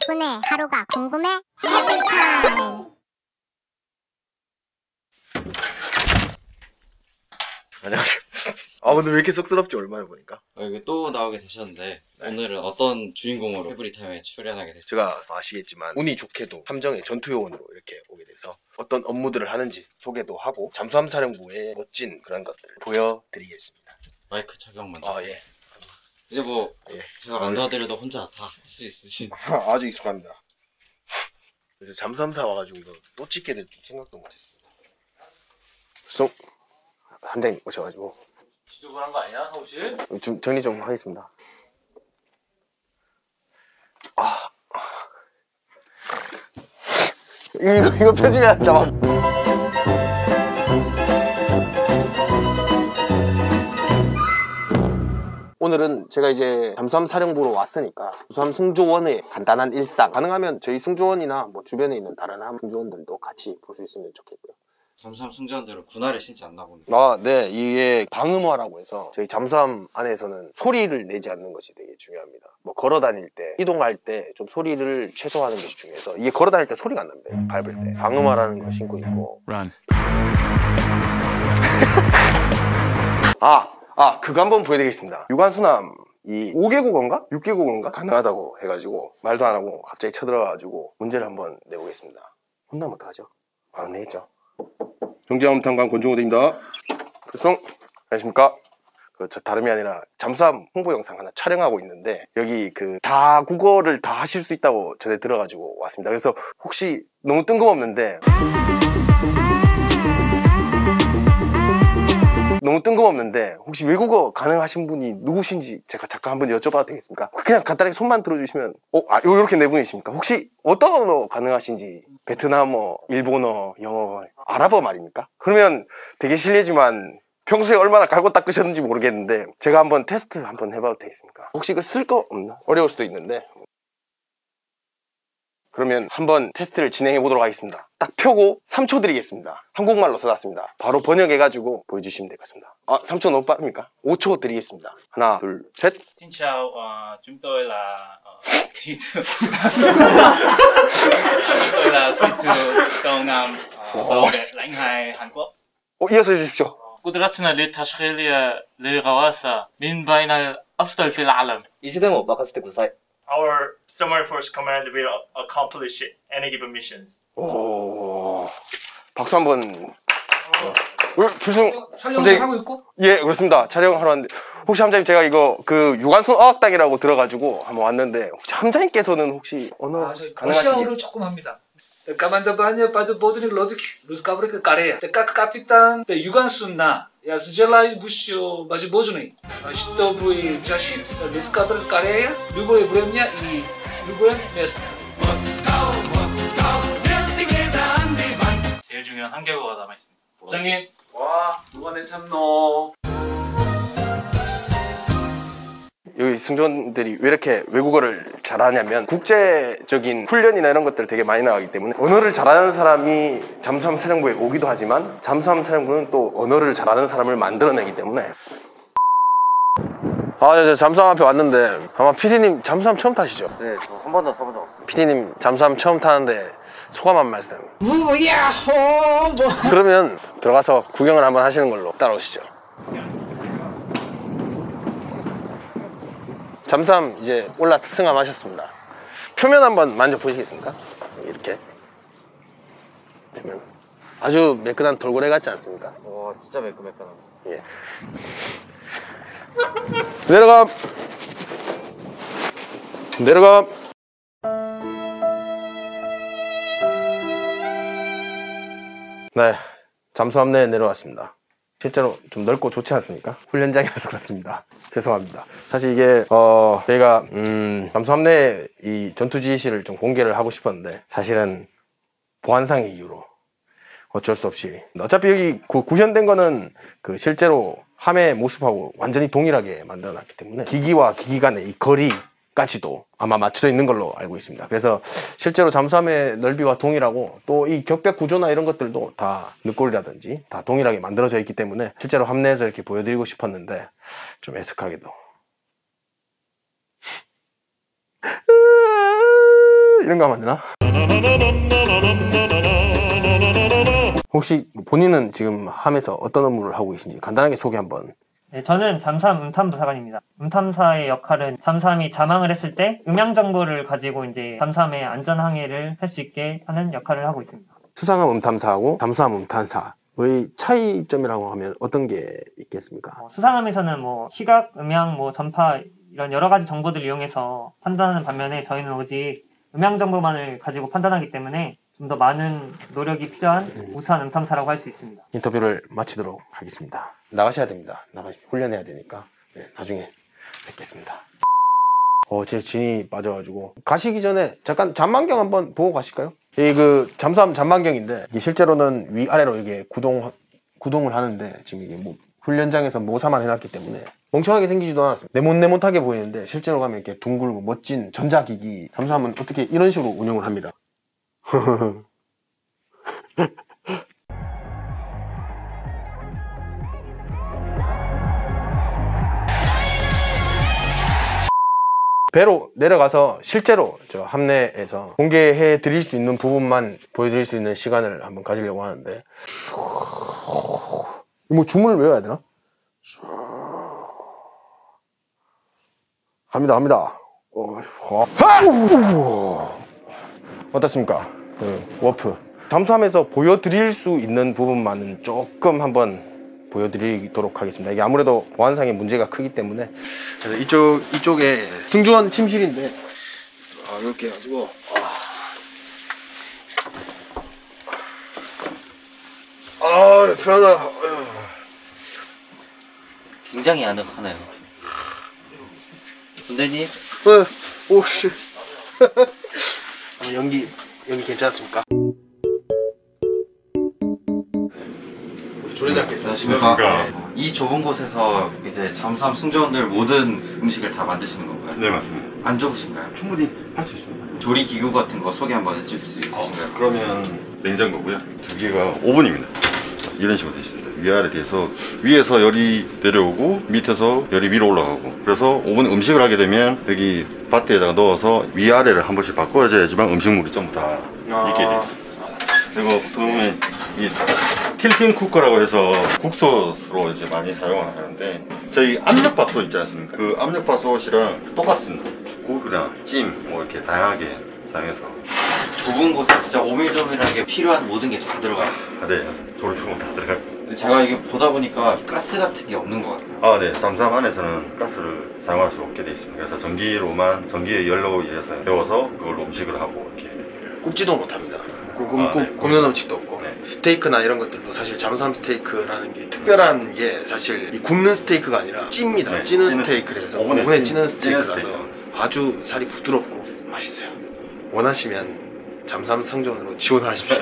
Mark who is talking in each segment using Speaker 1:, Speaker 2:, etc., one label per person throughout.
Speaker 1: 덕분에 하루가 궁금해? 해피타임!
Speaker 2: 안녕하세요. 아 근데 왜 이렇게 쑥스럽지? 얼마나 보니까
Speaker 3: 여기 또 나오게 되셨는데 네. 오늘은 어떤 주인공으로 해브리타임에 출연하게 되셨죠?
Speaker 2: 제가 아시겠지만 운이 좋게도 함정의 전투요원으로 이렇게 오게 돼서 어떤 업무들을 하는지 소개도 하고 잠수함사령부의 멋진 그런 것들을 보여드리겠습니다.
Speaker 3: 마이크 착용 먼저.
Speaker 2: 아 예.
Speaker 3: 이제 뭐
Speaker 2: 예.
Speaker 3: 제가 안 도와드려도 혼자 다 할 수 있으신.
Speaker 2: 아주 익숙합니다. 그래서 잠수함사 와가지고 이거 또 찍게 될 줄 생각도 못했습니다. 쏙 함장님 오셔가지고
Speaker 4: 지저분한 거 아니야, 사무실?
Speaker 2: 좀 정리 좀 하겠습니다. 이거 편집해야 한다. 오늘은 제가 이제 잠수함 사령부로 왔으니까 잠수함 승조원의 간단한 일상, 가능하면 저희 승조원이나 뭐 주변에 있는 다른 함 승조원들도 같이 볼 수 있으면 좋겠고요.
Speaker 3: 잠수함 승조원들은 군화를 신지 않나 보네.
Speaker 2: 아, 네. 이게 방음화라고 해서 저희 잠수함 안에서는 소리를 내지 않는 것이 되게 중요합니다. 뭐 걸어 다닐 때, 이동할 때 좀 소리를 최소화하는 것이 중요해서 이게 걸어 다닐 때 소리가 안 납니다. 밟을 때. 방음화라는 걸 신고 있고. 그거 한번 보여드리겠습니다. 유관수남 이 5개국어인가? 6개국어인가? 가능하다고 해가지고 말도 안 하고 갑자기 쳐들어가가지고 문제를 한번 내보겠습니다. 혼나면 어떡하죠? 안 내겠죠? 정지함탐관 권종호대입니다. 불송! 안녕하십니까? 저 다름이 아니라 잠수함 홍보 영상 하나 촬영하고 있는데 여기 다 국어를 다 하실 수 있다고 전에 들어가지고 왔습니다. 그래서 혹시 너무 뜬금없는데 혹시 외국어 가능하신 분이 누구신지 제가 잠깐 한번 여쭤봐도 되겠습니까? 그냥 간단하게 손만 들어주시면 이렇게 네 분이십니까? 혹시 어떤 언어 가능하신지 베트남어, 일본어, 영어, 아랍어 말입니까? 그러면 되게 실례지만 평소에 얼마나 갈고 닦으셨는지 모르겠는데 제가 한번 테스트 한번 해봐도 되겠습니까? 혹시 쓸 거 없나? 어려울 수도 있는데 그러면 한번 테스트를 진행해 보도록 하겠습니다. 딱 펴고 3초 드리겠습니다. 한국말로 써놨습니다. 바로 번역해가지고 보여주시면 될 것 같습니다. 3초 너무 빠릅니까? 5초 드리겠습니다. 하나, 둘, 셋.
Speaker 4: Xin chào, chúng tôi là Thủy Thủ. Chúng tôi là Thủy Thủ tàu ngầm tàu đẹp lãnh hải Hàn Quốc.
Speaker 2: 이어서 해주십시오.
Speaker 4: قدرتنا لتشغيل الغواصة من بين الأفضل في العالم.
Speaker 5: 이 시대는 못 바꿨을 구사해.
Speaker 6: Our Submarine Force Command will accomplish any given missions.
Speaker 2: 오, 박수 한번.
Speaker 5: 촬영을 하고 있고?
Speaker 2: 예, 그렇습니다. 촬영하러 왔는데 혹시 함장님 제가 이거 유관순 어학당이라고 들어가지고 한번 왔는데 혹시 함장님께서는 혹시 언어 가능하시겠어요?
Speaker 5: 러시아어를 조금 합니다. Командование подводных лодок русскоговорящих Корея. Как капитан Югансуна, я желаю возможности, чтобы защитить русскоговорящих Корея любое время и любое место.
Speaker 4: 제일 중요한 한 개국어가 남아있습니다. 부장님!
Speaker 5: 와, 누가 내 참노?
Speaker 2: 여기 승조원들이 왜 이렇게 외국어를 잘하냐면 국제적인 훈련이나 이런 것들 되게 많이 나가기 때문에 언어를 잘하는 사람이 잠수함 사령부에 오기도 하지만 잠수함 사령부는 또 언어를 잘하는 사람을 만들어내기 때문에 저 잠수함 앞에 왔는데 아마 PD님 잠수함 처음 타시죠?
Speaker 3: 네, 저 한 번도 타본 적 없어요.
Speaker 2: PD님 잠수함 처음 타는데 소감 한 말씀. 그러면 들어가서 구경을 한번 하시는 걸로 따라오시죠. 잠수함 이제 승함하셨습니다. 표면 한번 만져보시겠습니까? 이렇게 표면 아주 매끈한 돌고래 같지 않습니까?
Speaker 3: 진짜 매끈매끈하고.
Speaker 2: 예. 내려감. 네, 잠수함 내에 내려왔습니다. 실제로 좀 넓고 좋지 않습니까? 훈련장이라서 그렇습니다. 죄송합니다. 사실 이게 저희가 잠수함 내에 이 전투 지시를 좀 공개를 하고 싶었는데 사실은 보안상의 이유로 어쩔 수 없이, 어차피 여기 구현된 거는 실제로 함의 모습하고 완전히 동일하게 만들어 놨기 때문에 기기와 기기 간의 이 거리까지도 아마 맞춰져 있는 걸로 알고 있습니다. 그래서 실제로 잠수함의 넓이와 동일하고 또 이 격벽 구조나 이런 것들도 다 늑골이라든지 다 동일하게 만들어져 있기 때문에 실제로 함 내에서 이렇게 보여드리고 싶었는데 좀 애석하게도 이런 거 하면 안 되나? 혹시 본인은 지금 함에서 어떤 업무를 하고 계신지 간단하게 소개 한번.
Speaker 7: 네, 저는 잠수함 음탐부사관입니다. 음탐사의 역할은 잠수함이 자망을 했을 때 음향 정보를 가지고 이제 잠수함의 안전 항해를 할 수 있게 하는 역할을 하고 있습니다.
Speaker 2: 수상함 음탐사하고 잠수함 음탐사의 차이점이라고 하면 어떤 게 있겠습니까?
Speaker 7: 수상함에서는 뭐 시각, 음향, 뭐 전파 이런 여러 가지 정보들을 이용해서 판단하는 반면에 저희는 오직 음향 정보만을 가지고 판단하기 때문에 좀 더 많은 노력이 필요한 우수한 음탐사라고 할 수 있습니다.
Speaker 2: 인터뷰를 마치도록 하겠습니다. 나가셔야 됩니다. 훈련해야 되니까 네, 나중에 뵙겠습니다. 제 진이 빠져가지고 가시기 전에 잠깐 잠만경 한번 보고 가실까요? 이 그 잠수함 잠만경인데 이게 실제로는 위아래로 이게 구동을 하는데 지금 이게 뭐 훈련장에서 모사만 해놨기 때문에 멍청하게 생기지도 않았어요. 네모네모하게 보이는데 실제로 가면 이렇게 둥글고 멋진 전자기기 잠수함은 어떻게 이런 식으로 운영을 합니다. 배로 내려가서 실제로 저 함내에서 공개해 드릴 수 있는 부분만 보여드릴 수 있는 시간을 한번 가지려고 하는데, 뭐 주문을 외워야 되나? 갑니다. 어떻습니까? 워프 잠수함에서 보여드릴 수 있는 부분만은 조금 한번 보여드리도록 하겠습니다. 이게 아무래도 보안상의 문제가 크기 때문에. 그래서 이쪽에 승조원 침실인데 이렇게 해가지고 편하다.
Speaker 3: 굉장히 아늑하네요. 선생님?
Speaker 2: 오씨. 연기 괜찮습니까? 조례장께서
Speaker 3: 안녕하십니까. 이 좁은 곳에서 이제 잠수함 승조원들 모든 음식을 다 만드시는 건가요?
Speaker 8: 네, 맞습니다.
Speaker 3: 안 좁으신가요?
Speaker 8: 충분히 할 수 있습니다.
Speaker 3: 조리 기구 같은 거 소개 한번 해줄 수 있으신가요?
Speaker 8: 그러면 냉장고고요. 두 개가 오븐입니다. 이런 식으로 되어 있습니다. 위아래 돼서 위에서 열이 내려오고 밑에서 열이 위로 올라가고, 그래서 오븐 음식을 하게 되면 여기 바트에다가 넣어서 위아래를 한 번씩 바꿔줘야지만 음식물이 전부 다 익게 되어 있습니다. 그리고 보통 이 틸팅 쿠커라고 해서 국솥으로 이제 많이 사용을 하는데, 저희 압력밥솥 있지 않습니까? 그 압력밥솥이랑 똑같습니다. 국이랑 찜 뭐 이렇게 다양하게 사용해서.
Speaker 3: 좁은 곳에 진짜 오밀조밀하게 필요한 모든 게 다 들어가요.
Speaker 8: 네, 조리품은 다 들어가 있습니다.
Speaker 3: 근데 제가 이게 보다 보니까 가스 같은 게 없는 것 같아요.
Speaker 8: 네, 잠수함 안에서는 가스를 사용할 수 없게 되어 있습니다. 그래서 전기의 열로 인해서 데워서 그걸로 음식을 하고 이렇게.
Speaker 2: 굽지도 못합니다.
Speaker 8: 네.
Speaker 2: 굽는 음식도 없고.
Speaker 8: 네.
Speaker 2: 스테이크나 이런 것들도 사실 잠수함 스테이크라는 게 특별한 게 사실 이 굽는 스테이크가 아니라 찝니다.
Speaker 8: 네,
Speaker 2: 찌는 스테이크를 해서 오븐에 찌는 스테이크라서
Speaker 8: 스테이크.
Speaker 2: 아주 살이 부드럽고 맛있어요. 원하시면 잠수함 상점으로 지원하십시오.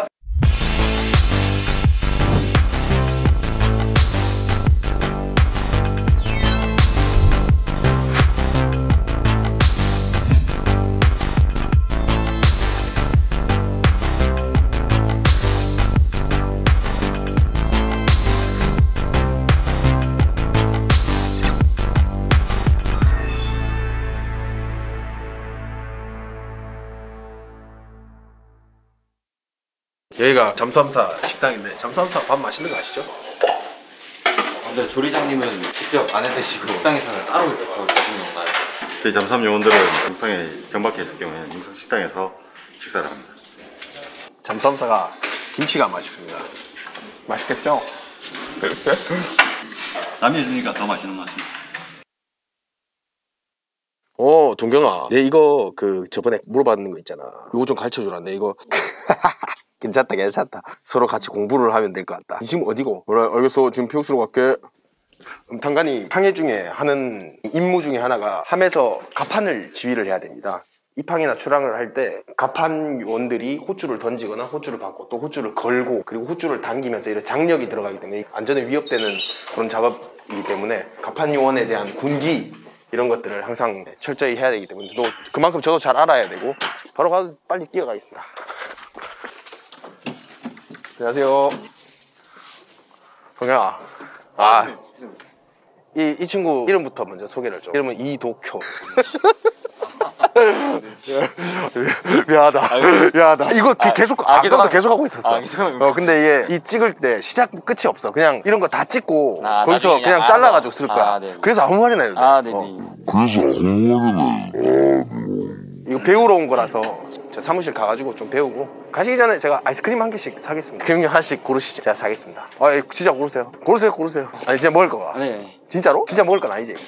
Speaker 2: 여기가 잠수함사 식당인데 잠수함사 밥 맛있는 거 아시죠?
Speaker 3: 근데 조리장님은 직접 안 해드시고 식당에서는 따로 드시는 건가요?
Speaker 8: 저희 잠수함 요원들은 육상에 정박해 있을 경우에는 육상 식당에서 식사를 합니다.
Speaker 2: 잠수함사가 김치가 맛있습니다. 맛있겠죠?
Speaker 8: 남이 해주니까 더 맛있는 것 같습니다.
Speaker 2: 동경아, 내 이거 저번에 물어봤는 거 있잖아. 이거 좀 가르쳐 주라. 내 이거 괜찮다. 서로 같이 공부를 하면 될 것 같다. 니 지금 어디고? 그래, 알겠어. 지금 피옥수로 갈게. 음탕관이 항해 중에 하는 임무 중에 하나가 함에서 갑판을 지휘를 해야 됩니다. 입항이나 출항을 할 때 갑판 요원들이 호줄을 던지거나 호줄을 받고 또 호줄을 걸고 그리고 호줄을 당기면서 이런 장력이 들어가기 때문에 안전에 위협되는 그런 작업이기 때문에 갑판 요원에 대한 군기 이런 것들을 항상 철저히 해야 되기 때문에 또 그만큼 저도 잘 알아야 되고 바로 가서 빨리 뛰어가겠습니다. 안녕하세요. 동영아. 이 친구 이름부터 먼저 소개를 좀. 이름은 이도쿄. 미안하다. 이거 계속 아까부터 계속 하고 있었어. 근데 이게 이 찍을 때 시작 끝이 없어. 그냥 이런 거 다 찍고 거기서 그냥 잘라가지고 쓸 거야. 그래서 아무 말이나 해도 돼. 이거 배우러 온 거라서 저 사무실 가가지고 좀 배우고 가시기 전에 제가 아이스크림 한 개씩 사겠습니다. 그럼요, 하나씩 고르시죠. 제가 사겠습니다. 진짜 고르세요. 고르세요. 아니 진짜 먹을 거가.
Speaker 9: 네.
Speaker 2: 진짜로? 진짜 먹을 건 아니지?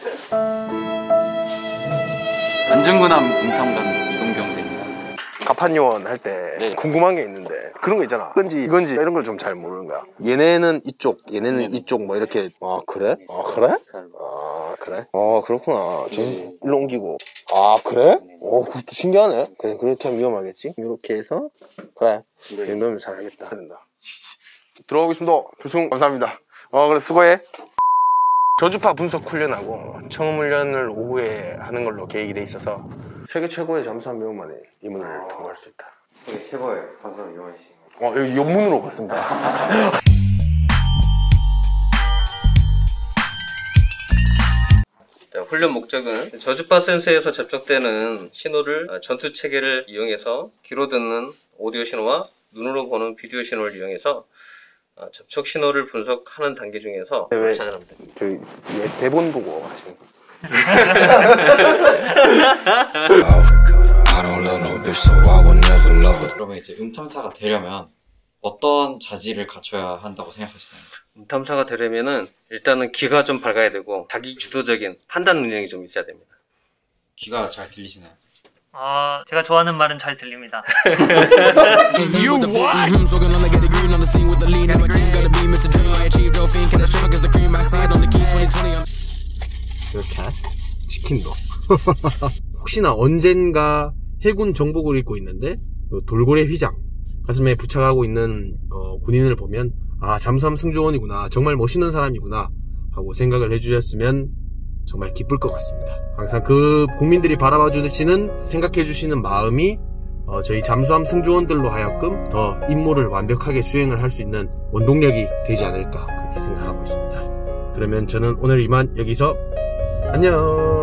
Speaker 9: 안중근함 음탐관 이동경대입니다.
Speaker 2: 가판요원 할 때 궁금한 게 있는데 그런 거 있잖아. 이건지 이런 걸 좀 잘 모르는 거야. 얘네는 이쪽, 얘네는 이쪽 뭐 이렇게. 아 그래? 그래? 그렇구나. 일로 옮기고. 그래? 그것도 신기하네. 그래, 그렇게 하면 위험하겠지? 이렇게 해서 그래. 이 정도면 잘하겠다. 들어가겠습니다. 교수님 감사합니다. 그래 수고해. 저주파 분석 훈련하고 청음 훈련을 오후에 하는 걸로 계획이 돼 있어서 세계 최고의 잠수함 배우만에 임무를 통과할 수 있다.
Speaker 3: 세계 최고의 잠수함 배우만이시.
Speaker 2: 여기 옆문으로 갔습니다.
Speaker 10: 훈련 목적은 저주파 센서에서 접촉되는 신호를 전투 체계를 이용해서 귀로 듣는 오디오 신호와 눈으로 보는 비디오 신호를 이용해서 접촉 신호를 분석하는 단계 중에서 찾아갑니다.
Speaker 2: 저희 대본 보고 하시는 거.
Speaker 3: 그러면 이제 음탐사가 되려면 어떤 자질을 갖춰야 한다고 생각하시나요?
Speaker 10: 음탐사가 되려면은 일단은 귀가 좀 밝아야 되고 자기 주도적인 판단 능력이 좀 있어야 됩니다.
Speaker 3: 귀가 잘 들리시나요?
Speaker 7: 제가 좋아하는 말은 잘 들립니다.
Speaker 2: 치킨도. 혹시나 언젠가 해군 정복을 입고 있는데 돌고래 휘장 가슴에 부착하고 있는 군인을 보면 잠수함 승조원이구나, 정말 멋있는 사람이구나 하고 생각을 해주셨으면 정말 기쁠 것 같습니다. 항상 그 국민들이 바라봐 주시는, 생각해 주시는 마음이 저희 잠수함 승조원들로 하여금 더 임무를 완벽하게 수행을 할 수 있는 원동력이 되지 않을까 그렇게 생각하고 있습니다. 그러면 저는 오늘 이만 여기서 안녕.